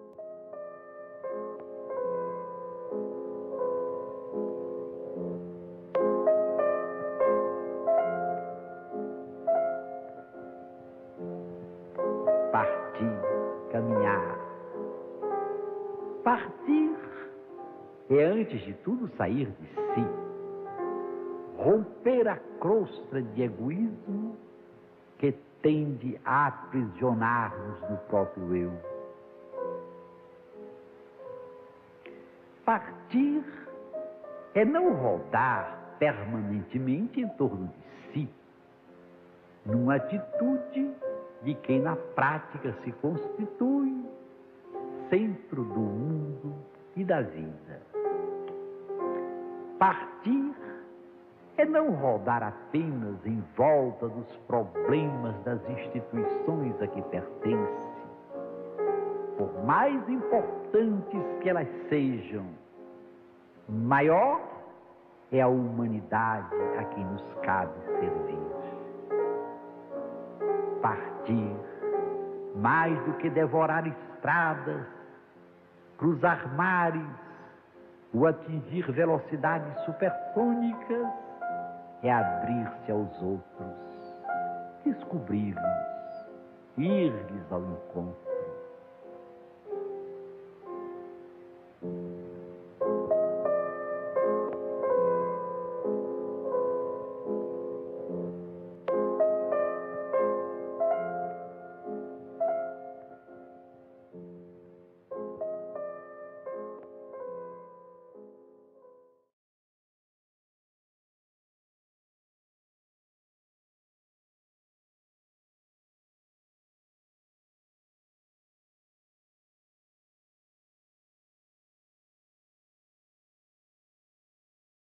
Partir, caminhar. Partir é, antes de tudo, sair de si. Romper a crosta de egoísmo que tende a aprisionar-nos no próprio eu. Partir é não rodar permanentemente em torno de si, numa atitude de quem na prática se constitui centro do mundo e da vida. Partir é não rodar apenas em volta dos problemas das instituições a que pertence, por mais importantes que elas sejam. Maior é a humanidade a quem nos cabe servir. Partir, mais do que devorar estradas, cruzar mares ou atingir velocidades supersônicas, é abrir-se aos outros, descobri-los, ir-lhes ao encontro.